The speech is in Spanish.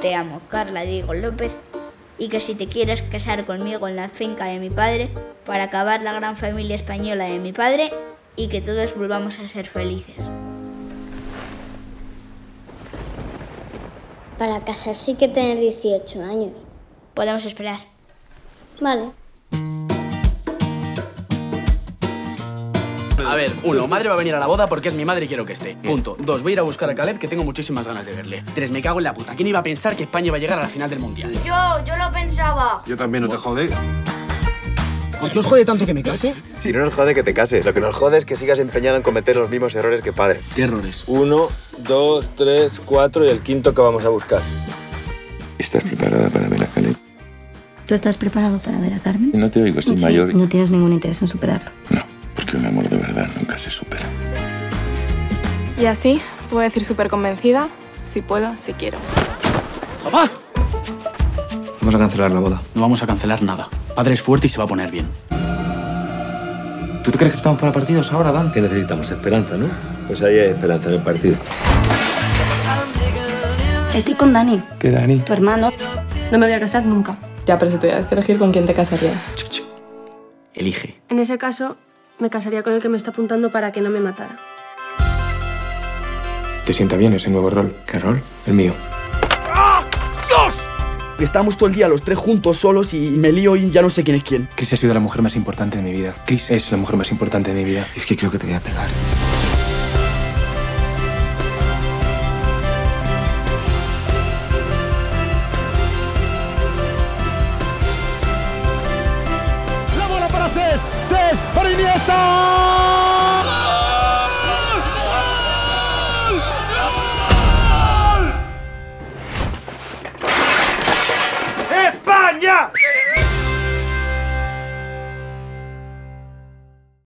te amo, Carla Diego López, y que si te quieres casar conmigo en la finca de mi padre para acabar la gran familia española de mi padre y que todos volvamos a ser felices. Para casarse hay que tener 18 años. Podemos esperar. Vale. A ver, 1, madre va a venir a la boda porque es mi madre y quiero que esté. Punto. 2, voy a ir a buscar a Caleb, que tengo muchísimas ganas de verle. 3, me cago en la puta. ¿Quién iba a pensar que España iba a llegar a la final del Mundial? Yo lo pensaba. Yo también, no te jode. ¿Por qué os jode tanto que me case? Si no nos jode que te cases, lo que nos jode es que sigas empeñado en cometer los mismos errores que padre. ¿Qué errores? 1, 2, 3, 4 y el quinto que vamos a buscar. ¿Estás preparada para ver a Caleb? ¿Tú estás preparado para ver a Carmen? No te oigo, estoy Sí, mayor. no tienes ningún interés en superarlo. No, porque un amor de verdad nunca se supera. Y así puedo decir súper convencida, si puedo, si quiero. ¡Papá! Vamos a cancelar la boda. No vamos a cancelar nada. Padre es fuerte y se va a poner bien. ¿Tú te crees que estamos para partidos ahora, Dan? Que necesitamos esperanza, ¿no? Pues ahí hay esperanza en el partido. Estoy con Dani, ¿Qué, Dani? tu hermano. No me voy a casar nunca. Ya, pero si tuvieras que elegir, ¿con quién te casarías? Elige. En ese caso, me casaría con el que me está apuntando para que no me matara. ¿Te sienta bien ese nuevo rol? ¿Qué rol? El mío. Estamos todo el día los tres juntos, solos, y me lío y ya no sé quién es quién. Chris ha sido la mujer más importante de mi vida. Chris es la mujer más importante de mi vida. Es que creo que te voy a pegar.